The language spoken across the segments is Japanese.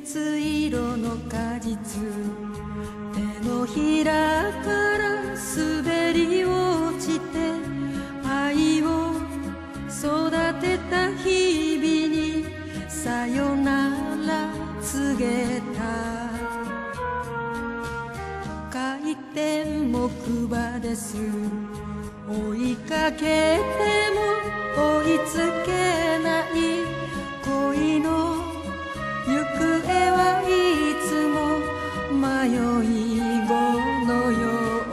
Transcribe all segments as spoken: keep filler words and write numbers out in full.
水色の果実、手のひらから滑り落ちて愛を育てた日々にさよなら告げた。回転木馬です、追いかけても追いつけない恋の行方はいつも迷い子のよ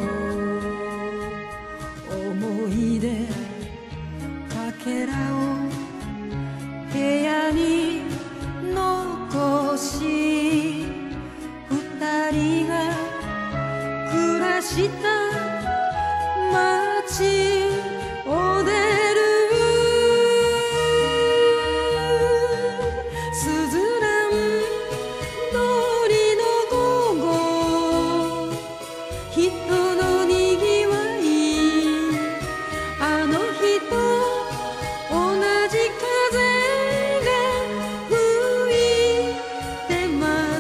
う。思い出かけらを部屋に残し、二人が暮らした街を出る。すずらん通りの午後、人のにぎわい、あの日と同じ風が吹いてます。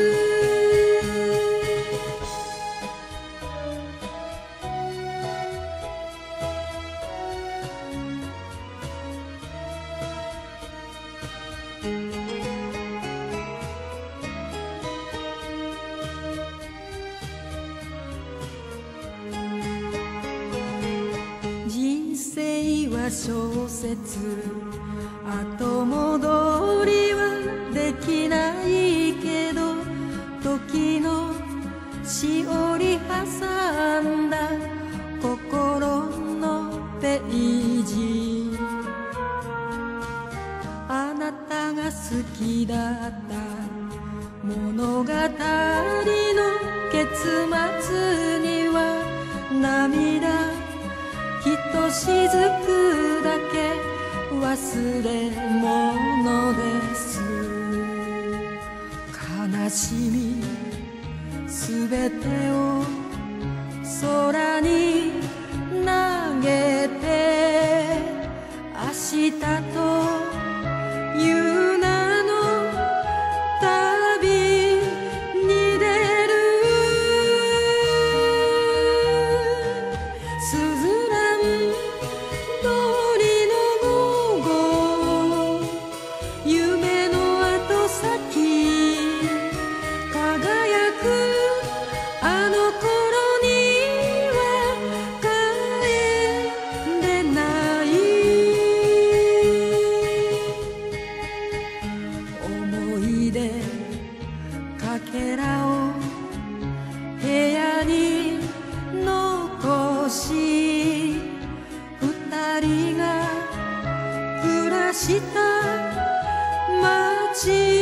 人生は小説、後戻りはできないけど、時のしおり挟んだ心のページ。あなたが好きだった物語の結末には涙ひとしずくだけ忘れ物です。悲しみすべてを空に投げて、明日という名の旅に出る。すずらん通りの午後、夢の後先輝くあの頃には帰れない。思い出かけらを部屋に残し、二人が暮らした街